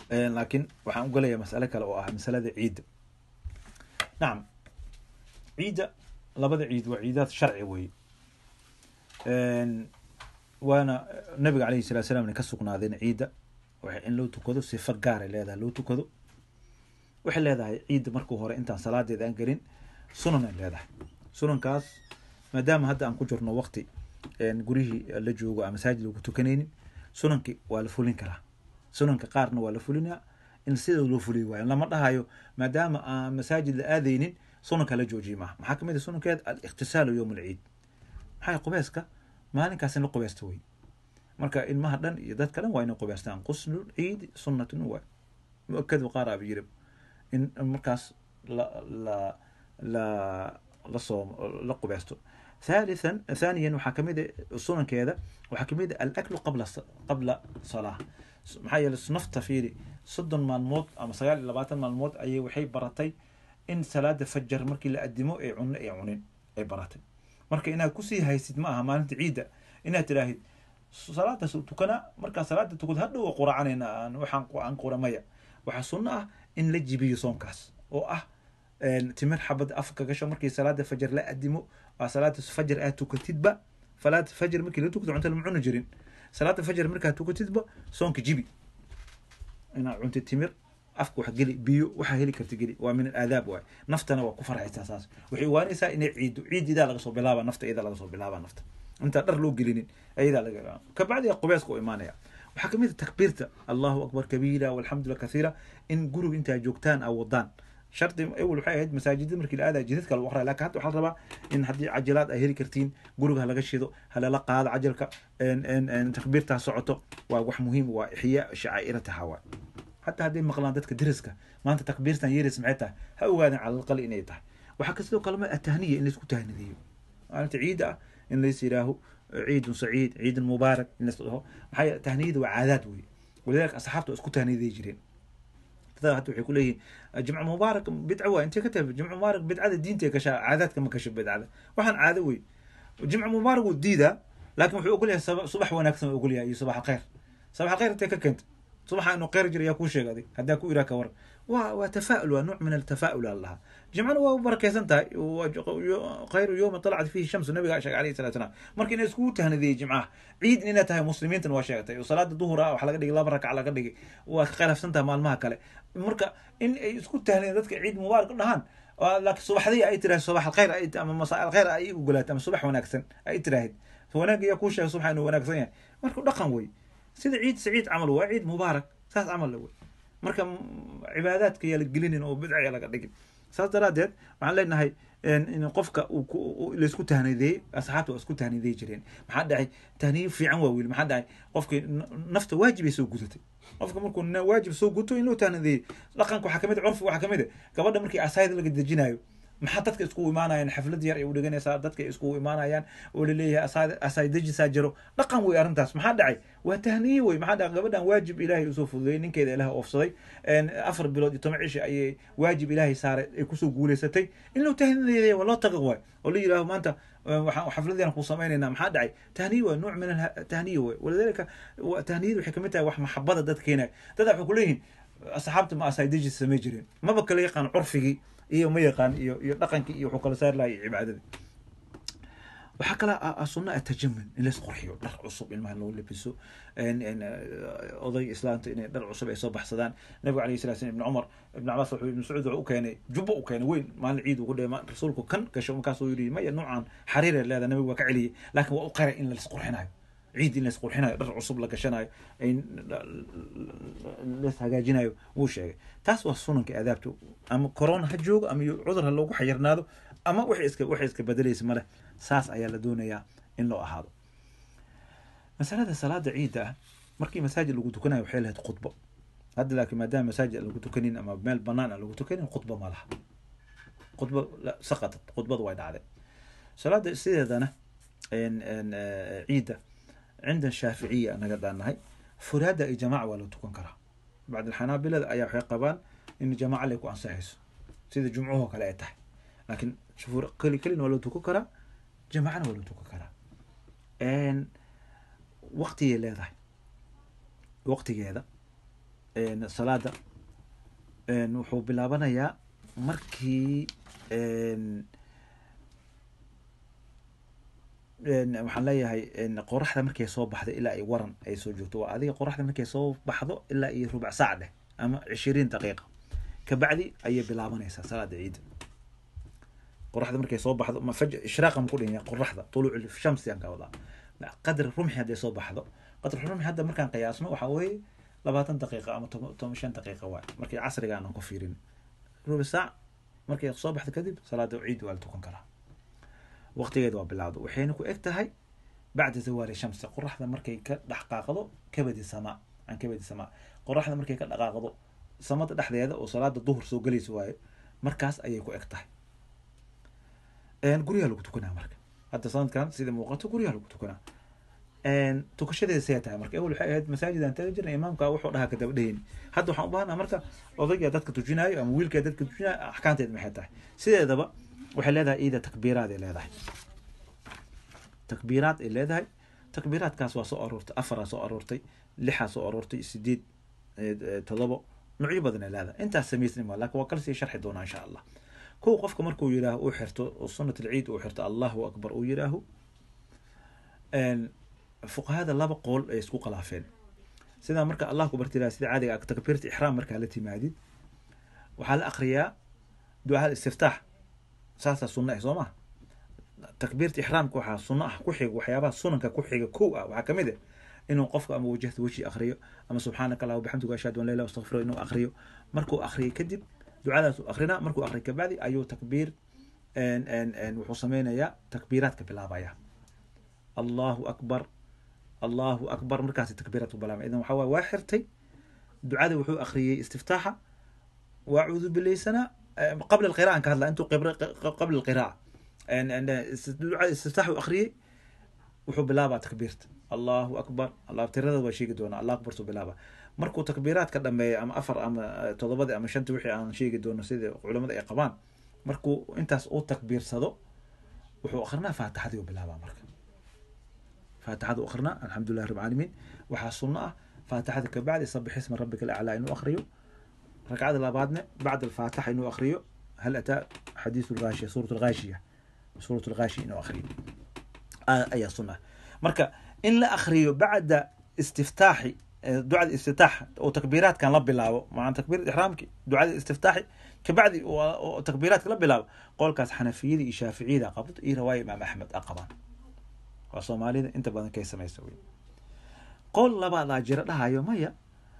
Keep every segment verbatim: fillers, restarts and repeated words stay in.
لكن waxaan u galaya mas'ala kale oo ah masalada ciid نعم ciid labada ciid waa ciidaad sharci weey een waana nabiga kaleey sallallahu alayhi wasallam ka sugnaadeen ciid waxa in loo tukado sifa gaar ah leedahay loo tukado waxa leedahay ciid markuu hore intaan salaadeeda aan galin sunan leedahay sunankaas maadaama hadda aan ku jirno waqti een gurihii la joogo ama masaajid lagu tukanaynin sunanki waa la fulin karaa sunanka qaarna waa la fulinaa in sida loo fuliyo waa lama dhahayo maadaama aan masaajid la aadaynin sunanka la joojiyo ma maxaa kamid ah sunankeed al-ikhtisaal yawm al-ciid maxay qubayska maalinkaas in la qubaysto way marka ilmaha dhan iyo dadka dhan waa inay qubaystaan quslu ciid sunnatun waa muakkad qaara bijirib in markaas la la la la soom la qubaysto ثالثا ثانيا وحكميده السنن كذا وحكميده الاكل قبل قبل صلاه maxay yeelay nafta fiiri soddon maalmood ama sagaal iyo labaatan maalmood ayay waxay baratay in salaada fajr markii la adimo ay cunno ay cunin ay baratay marka inaad ku sii haysid ma aha maalinta ciida inaad tiraahid salaada tukana marka salaada tukud hadhow quraanayna aan waxaan aan quramaya waxa sunna ah in la jibiyo soonkaas oo ah een timir xabad afka gasho markii salaada fajr la adimo waa salaada fajr aad tukatidba salaada fajr markii la tukado cunto la cuno jirin salaada fajr markaa tukatidba soonka jibi ina cunto timir afka wax gali biyo waxa heli karti gali waa min al-aadab waa naftana waa ku farxaysaa saas wixii waanaysaa inay ciido ciidida laga soo bilaaba nafta iyada laga soo bilaaba nafta inta dhar loo gelinin ayada laga ka bacdi qubays ku iimaanaya waxa kamid takbiirta Allahu akbar kabeera walhamdulillah kaseera in guriga inta joogtaan aw wadaan sharti awal waxay ahayd masaajidda markii la aadayo jidadka lagu qoro laakiin hadda waxa la rabaa in hadii cajilaad ay heli kartiin guriga laga shido hala la qaado cajalka in in takbiirta socoto waa wax muhiim waa ihya shaa'irata hawa hatta hadii maqlaan dadka diriska maanta takbiirtan yeeris maxay ha ogaadaan cala aqal inay tahay waxa ka sidoo kalma at-tahniya in la isku tahniyo anta ciida in la yiraaho ciid saciid ciid mubaarak in la isoo maxay tahniyada waa caadad weey ولذلك اصحابته isku tahniday jireen حتى waxay ku leeyihiin jimco mubaarak bidco waa intee ka tahay jimco mubaarak bidcada diinta ka shaa caadadka ma ka shub bidcada waxaan caado weey jimco mubaarak uu diida laakiin wuxuu ogol yahay subax wanaagsan uu ogol yahay iyo subax khayr subax khayr intee ka keent subax inuu khayr jir yaa ku sheegay hadaa ku iraaka war waa waa tafaa'ul waa nooc min al-tafaa'ul Allah jimcana waa barakeysan tahay khayr yawm طلعت فيه الشمس النبي عليه الصلاه والسلام markii inay isku tahnadiyay jimcaha ciid inay tahay muslimiintan waa sheegtay oo salaada duhura waxa laga dhigay laba rakac laga dhigay waa khilaafsantaa maalmaha kale marka in ay isku tahnadiyeen dadka ciid mubaarak dhahan laakiin subaxdii ay tiraahdo subax khayr ay ama masaa khayr ay u gulaatay ama subax wanaagsan ay tiraahdo wanaag iyo ku sheegay subax inuu wanaagsan yahay marka dhaqan way sida ciid saciid amal waa ciid mubaarak saas amal way marka cibaadaadka yala gelinin oo bidca laga dhigin saas daraadeed waxaan leenahay in qofka uu la isku tahniday asxaabtu isku tahniday jireen maxaa dhacay tahniy fiican waa wiil maxaa dhacay qofka nafta waajib ay soo gudatay qofka markuu waajib soo guto inuu tahniday dhaqanku waxa kamid curfi waxa kamid gabadha markii asaayid laga dejinayo maxaa dadka isku imaanayaan xaflad yar ay u dhiganaysaa dadka isku imaanayaan oo la leeyahay asaayid asaayid dejisa jiro dhaqan way arintaas maxaa dhacay waa tahniye way maxaa dhacay gabadhan waajib ilaahay u soo fududay ninkeeda ilaahay oofsaday een afar bilood iyo toban cisho ayay waajib ilaahay saaray ay ku soo guuleysatay in loo tahniyeeyo wala taqo way oo la yiraahdo maanta waxaan xafladeen ku sameeynaa maxaa dhacay tahniye waa nooc min tahniye way walidalka tahniye waxay kamid tahay wax maxabada dadkeena dad waxa ku leeyihiin asxaabta ma asaayid dejisa samee jireen maba kala yaqaan curfigi iyo ma yaqaan iyo iyo dhaqankii iyo wuxuu kala saar lahay cibaadada waxa kala sunna at-tajammun in la isqurxiyo dhar cusub ilmaha loo labiso in in oday islaamta in dhar cusub ay soo baxsadaan nabiga kaleey sallallahu alayhi ibn umar ibn abbas wuxuu ibn saud u keenay jubbo u keenay weyn maalin ciid ugu dheema rasuulku kan gasho markaas uu yiri ma ya noocan xariir leedahay nabiga waa ka celiyay laakiin waa u qaray in la isqurxinayo ciid in la isqurxinayo dhar cusub la gashanayo in la hagaajinayo uu sheegay taas waa sunanka aadaabtu ama corona ha joogo ama cudur ha loogu xayirnaado ama wixii iska wixii iska bedelaysa male saas ayaa la doonayaa in loo ahaado masalada salaada ciida markii masaajid lagu tukanayo waxay lahayd khudbo hadda laakiin maadaama masaajid lagu tukanin ama meel banaan lagu tukanin khudbo ma laha khudbo saqatat khudbadu way dhacday salaada sideedana in in ciida عند الشافعية أنا قد أنهي فرادة الجماعة ولا تكون كرا بعد الحنابلة أي حقبان إن جماعة لك وأنسايس سيد جمعوه كلا يتح لكن شوفوا كل كل ولا تكون كرا جماعة ولا تكون كرا إن وقتي اللي ذا وقتي هذا salaada wuxuu bilaabanayaa markii waxaan leeyahay qoraxda markay soo baxdo ilaa ay waran ay soo joogto waa adiga qoraxda markay soo baxdo ilaa iyo rubac saac dheh ama cishiriin daqiiqa kabacdi ayay bilaabanaysaa salaada ciida qoraxda markay soo baxdo ma faj ishraaqan ku dhinya qoraxda tuluuc shamsi aan ka wadaa qadar rumxi hadday soo baxdo qadar rumxi hadda markaan qiyaasno waxaa weeye labaatan daqiiqa ama toban shan daqiiqa waay markii casriga aanan ku fiirin rubac saac markay soo baxdo kadib salaada ciid waa la tukan karaa waqtigeeda waa bilaawdo waxayna ku eg tahay bacda zawaali shamsi qoraxda markay ka dhaqaaqdo kabadi samaa aan kabadi samaa qoraxda markay ka dhaqaaqdo samada dhexdeeda oo salaada duhur soo galayso waaye markaas ayay ku eg tahay guryaha lagu tukanaa marka hadda sanadkan sida muuqato guryaha lagu tukanaa tukashadeeda see tahay marka awal waxay ahayd masaajid aan tagi jirnay imaamka wuxuu dhahaa kadaba dheheyni hadda waxaan u baahanaa marka odayga dadka tujinaayo ama wiilka dadka tujinaayo axkaamteed maxay tahay sideedaba waxay leedahay iida takbiiraad ay leedahay takbiiraad ay leedahay takbiiraadkaas waa soo aroortay afaraa soo aroortay lixaa soo aroortay sideed todobo nuucyo badan ay leedahay intaas samaysni ma laakiin waa kala sii sharxi doonaa insha allah kow qofka markuu yidhaaho uu xirto oo sunnat alciid uu xirto allahu akbar uu yidhaaho fuqahada laba qool ay isku khilaafeen sidaa marka allah ku bartiraa sida caadiga ah takbiirta ixraam markaa la timaadid waxaa la akriyaa ducaa istiftaax saasaa sunna ah soo maha takbiirta ixraamka waxaa sunno ah ku xiga waxyaabaha sunanka ku xiga kow ah waxaa kamid ah inuu qofka ama wajahta weji akriyo ama subxaanaka allah wabixamdiga ashhadu an la ilaha astaghfiruka inuu akriyo markuu akriyo kadib ducadaas uu akrinaa markuu akriyo kabacdi ayuu takbiir wuxuu sameynayaa takbiiraadka bilaabaya allahu akbar allahu akbar markaasi takbiiraadku bilaabaya idan waxaa waay waa xirtay ducada wuxuu akriyey istiftaaxa waacuudu bilaysana qabla alqira'a aan ka hadla intuu qabla alqira'a ducada istiftaaxu akriyey wuxuu bilaabaa takbiirta allahu akbar allah tirada waa sheegi doonaa allah akbar suu bilaaba markuu takbiiraadka dhameeya ama afar ama todobada ama shanta wixii aan sheegi doono sida culamada ay qabaan markuu intaas uu takbiirsado wuxuu akrinaa faatixadii u bilaabaa marka faatixada u akrinaa alxamdulillahi rabbil caalamiin waxaa sunno ah faatixada kabacdi sabix isma rabbika alaclaa inuu akriyo ragcada labaadna bacda alfaatixa inuu akriyo hal ataa xadiisu lgaashiya suurat lgaashiya suurat lgaashi inuu akriyo ayaa sunna marka in la akriyo bacda istiftaaxi ducada istiftaax oo takbiiraadkan la bilaabo macaan takbiir ixraamki ducada istiftaaxi kabacdi oo takbiiraadka la bilaabo qolkaas xanafiyada iyo shaaficiyada qabto iyo riwaaya imaam axmed a qabaan waa soomaalida inta badan kay samaysa wey qol labaadaa jira dhahayo maya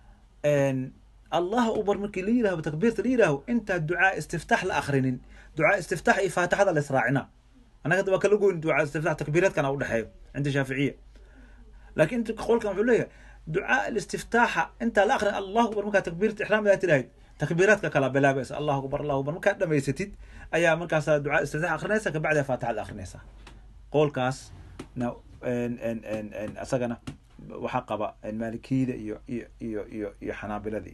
allah ubar markii la yiraahdo takbiirta la yiraahdo intaa ducaa istiftaax la akrinin ducaa istiftaax iyo faatixada la israacina anaga waa kala goyn ducaa istiftaax takbiiraadkan u dhaxeeyo inta shaaficiya laakiin inta qolkan wuxuu leeyahay ducaa istiftaaxa inta la akhrin allahu akbar markaa takbiirta ixraam daa tiraahid takbiiraadka kala bilaabaysa allahu akbar allahu akbar markaa dhamaysatid ayaa markaas ducaa istiftaax akhrinaysa kabacdi faatixada akhrinaysa qolkaas na asagana waxaa qaba maalikiyada iyo iyo iyo iyo iyo xanaabiladii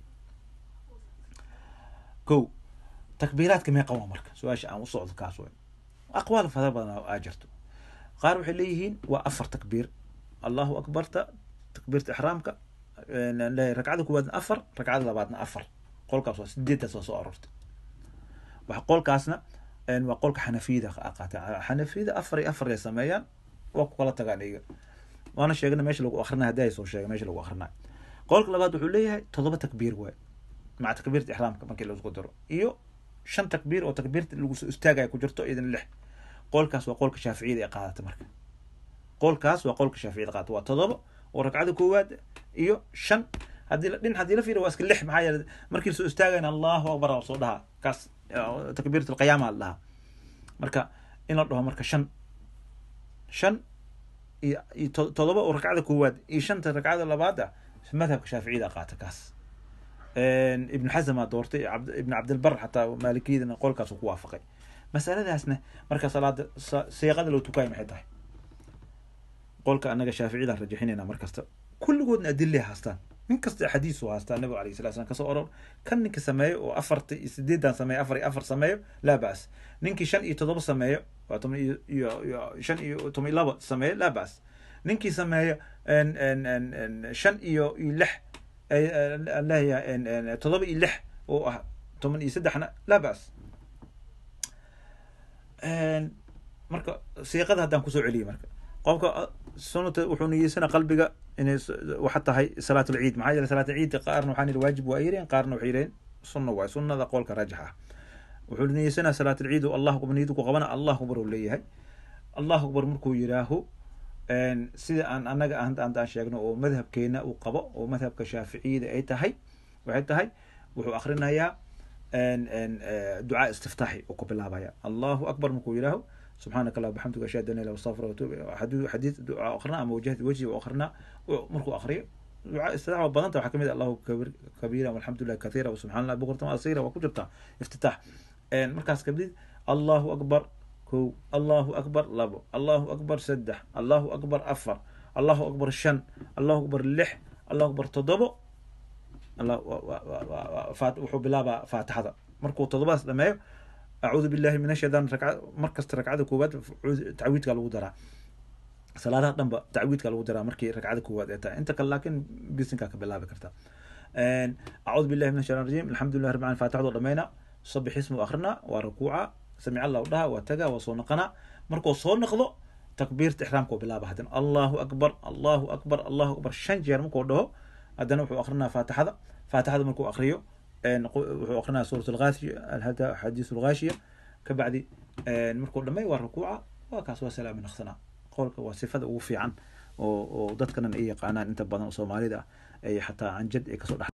kow takbiiraadka mee qaban marka su-aasha aan u socdo kaas wey aqwaal fara badan aa jirto qaar waxay leeyihiin waa afar takbiir allahu akbarta takbiirta ixraamka ragcada kuwaadna afar ragcada labaadna afar qolkaas waa sideedtaas waa soo aroortay waxa qolkaasna waa qolka xanafiyada qaata xanafiyada afar iyo afar ay sameeyaan waa ku kala tagaan iyaga waana sheegna meesha lagu akrinaa hadii ay soo sheegay meesha lagu akrinaa qolka labaad wuxuu leeyahay todoba takbiir waay maca takbiirta ixraamka markii la isku daro iyo shan takbiir oo takbiirta lagu soo istaagaya ku jirto idan lix qolkaas waa qolka shaaficiyada ay qaadata marka qolkaas waa qolka shaaficiyada qaadata waa todoba oo ragcada koowaad iyo shan hadii la dhin hadii la fiiriyo waa iska lix maxaa yeelay markii la soo istaagayna allahu akbar oo soo dhaha kaas takbiirta alqiyaama la dhaha marka in la dhaho marka shan shan iyo todoba oo ragcada koowaad iyo shanta ragcada labaad ah madhabka shaaficiyada qaata kaas ibn xasm aa doortay ibn cabdilbar xataa maalikiyadana qolkaas ku waafaqay masaladaasna marka salaada seeqada loo tukaay maxay tahay qolka anaga shaaficiyada rajixinayna markasta kulligoodna adilay haastaan nin kasta xadiis uu haastaa nabiga calayhi salatu wasallam kasoo oror kan ninka sameeyo oo afarta iyo sideedan sameeyo afar iyo afar sameeyo laa baas ninkii shan iyo todoba sameeyo waa toban iyo iyo shan iyo toban laba sameeyo laa baas ninkii sameeyo shan iyo iyo lix الله يا تضبي اللح وطمن يسدحنا لا بأس. مركا سيقظ هدان كسو علي مركا قومك سنة وحنيسنا قلبك إن وحتى هاي صلاة العيد معايا صلاة العيد قارن وحاني الواجب وأيرين قارن وحيرين سنة وعي سنة ذا قولك راجحة وحنيسنا صلاة العيد والله أكبر نيدك وقبنا الله أكبر وليه هاي الله أكبر مركو يراهو ان سيدا ان انغا انت انت شيغنو او مذهبكينا او قبو او مذهبك شافعيده اي تahay waxay tahay wuxuu akhrinayaa ان ان دعاء استفتاحي او كبلابايا الله اكبر مركو يراهو سبحانك اللهم وبحمدك اشهد ان لا اله الا انت استغفرك واتوب اليك حديث دعاء اخرنا ama وجهت وجهي واخرنا مركو اخري دعاء استفتاح بدنت waxa kamid الله كبير كبيرا والحمد لله كثيرا وسبحان الله بكره اصيره وكجرتا افتتاح ان markaas kabdid الله اكبر كو الله أكبر لبو الله أكبر سدح الله أكبر أفر الله أكبر شن الله أكبر لح الله أكبر تضبو الله فات وحب بلابا فاتحة مركو تضباس لما أعوذ بالله من الشيطان ركعة مركز ركعة كوبات تعويض قالوا درا صلاة دنبا تعويض قالوا درا مركي ركعة كوبات أنت كلاكن بيسنك بلابا كرتا أعوذ بالله من الشيطان الرجيم الحمد لله رب العالمين فاتحة ضمينا صبح اسمه آخرنا وركوعة سمع الله ودها وتجا وصونقنا مركو صونقضو تكبير إحرامك بلا بهدن الله أكبر الله أكبر الله أكبر شنجر مركو ده أدنى وحو آخرنا فاتحة فاتحة مركو آخريو وحو آخرنا سورة الغاشية هذا حديث الغاشية كبعد مركو لما يوركوعة وكاسوا سلام من أخسنا قولك وصفة وفي عن ودتك أن إيه قانا أنت بدنا صومالي ده أي حتى عن جد إيه كسر